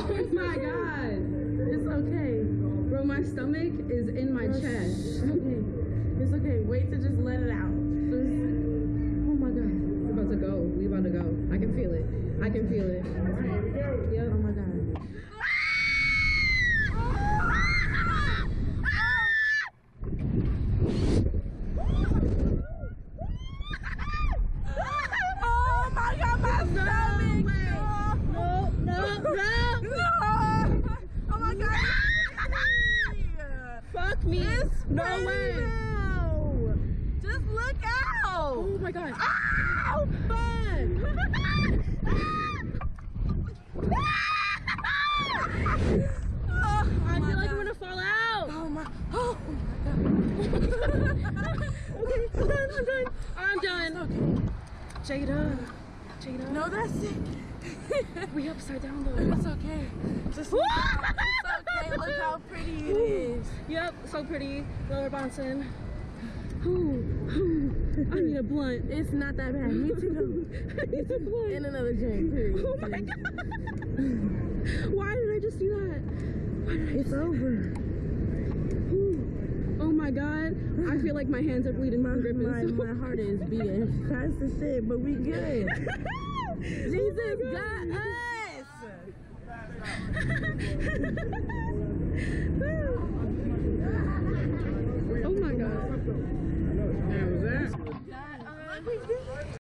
Oh my god. It's okay. Bro, my stomach is in my chest. Okay. It's okay. Wait to just let it out. Oh my god. We're about to go. We about to go. I can feel it. I can feel it. Yep. Oh my god. Oh my god, my stomach! No! Oh my god! Fuck me! No way! Just look out! Oh my god! Ow! Fun! I feel like I'm gonna fall out! Oh my Okay, I'm done. Okay. Jada. No, that's it. We upside down though. It's okay. Just look out. It's okay. Look how pretty it is. Yep, so pretty. Lower Mon-Sun. I need a blunt. It's not that bad. Me too. I need a blunt. And another drink. Period. Oh my god. Why did I just do that? It's over. Oh my god. I feel like my hands are bleeding from gripping. My heart is beating fast as shit, but we good. Jesus got us. Oh my god. Yeah, was that?